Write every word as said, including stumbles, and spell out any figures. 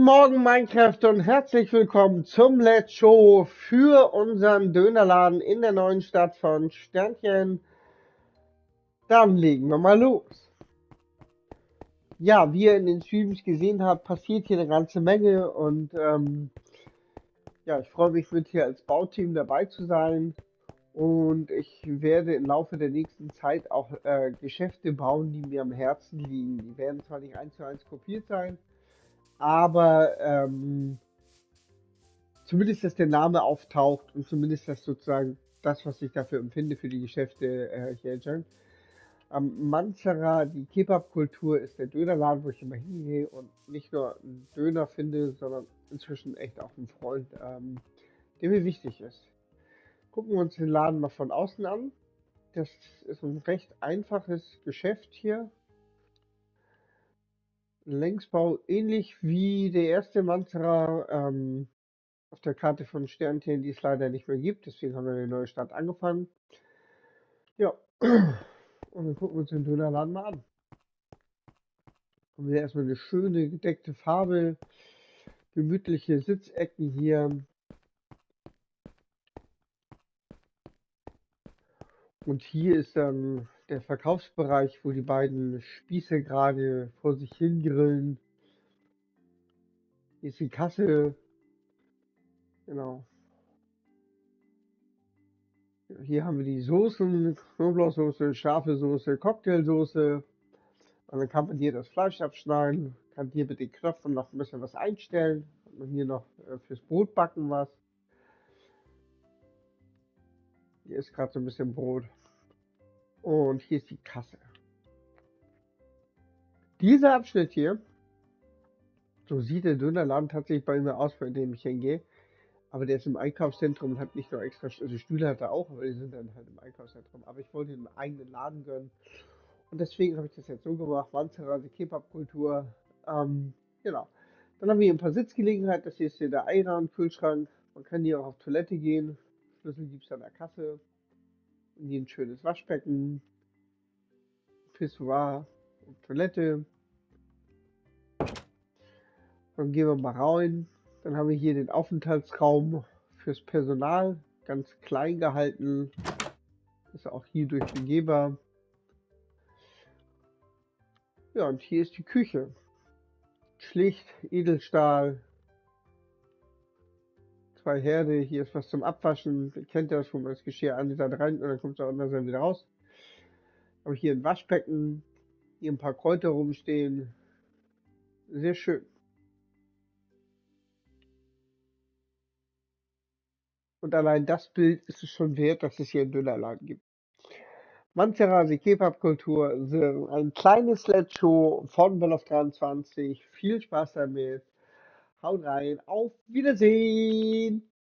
Morgen, Minecraft, und herzlich willkommen zum Let's Show für unseren Dönerladen in der neuen Stadt von Sternchen. Dann legen wir mal los. Ja, wie ihr in den Streams gesehen habt, passiert hier eine ganze Menge und ähm, ja, ich freue mich, mit hier als Bauteam dabei zu sein. Und ich werde im Laufe der nächsten Zeit auch äh, Geschäfte bauen, die mir am Herzen liegen. Die werden zwar nicht eins zu eins kopiert sein, aber ähm, zumindest, dass der Name auftaucht und zumindest, dass sozusagen das, was ich dafür empfinde, für die Geschäfte äh, hier entscheiden. Am Manzara, die Kebab-Kultur, ist der Dönerladen, wo ich immer hingehe und nicht nur einen Döner finde, sondern inzwischen echt auch einen Freund, ähm, der mir wichtig ist. Gucken wir uns den Laden mal von außen an. Das ist ein recht einfaches Geschäft hier. Längsbau ähnlich wie der erste Manzara. Ähm, auf der Karte von Sternchen, die es leider nicht mehr gibt. Deswegen haben wir eine neue Stadt angefangen. Ja, und dann gucken wir uns den Dönerladen mal an. Haben wir erstmal eine schöne gedeckte Farbe, gemütliche Sitzecken hier. Und hier ist dann der Verkaufsbereich, wo die beiden Spieße gerade vor sich hin grillen. Hier ist die Kasse. Genau. Hier haben wir die Soßen, Knoblauchsoße, scharfe Soße, Cocktailsoße. Und dann kann man hier das Fleisch abschneiden, kann hier mit den Knöpfen noch ein bisschen was einstellen. Hat man hier noch äh, fürs Brot backen was. Hier ist gerade so ein bisschen Brot. Und hier ist die Kasse. Dieser Abschnitt hier, so sieht der Dönerladen tatsächlich bei mir aus, bei dem ich hingehe. Aber der ist im Einkaufszentrum und hat nicht nur extra, also Stühle hat er auch, aber die sind dann halt im Einkaufszentrum. Aber ich wollte einen eigenen Laden gönnen. Und deswegen habe ich das jetzt so gemacht. Manzara, die Kebab-Kultur. Ähm, genau. Dann haben wir hier ein paar Sitzgelegenheiten. Das hier ist hier der Ayran, Kühlschrank. Man kann hier auch auf Toilette gehen. Schlüssel gibt es an der Kasse. Und hier ein schönes Waschbecken. Pissoir und Toilette. Dann gehen wir mal rein. Dann haben wir hier den Aufenthaltsraum fürs Personal. Ganz klein gehalten. Ist auch hier durchgehbar. Ja, und hier ist die Küche. Schlicht, Edelstahl. Zwei Herde, hier ist was zum Abwaschen. Ihr kennt das, wo man das Geschirr an die Seite rein und dann kommt es auch an der Seite wieder raus. Aber hier ein Waschbecken, hier ein paar Kräuter rumstehen. Sehr schön. Und allein das Bild ist es schon wert, dass es hier einen Dönerladen gibt. Manzerasi Kebab-Kultur, ein kleines Let's Show von Belof dreiundzwanzig. Viel Spaß damit. Haut rein, auf Wiedersehen!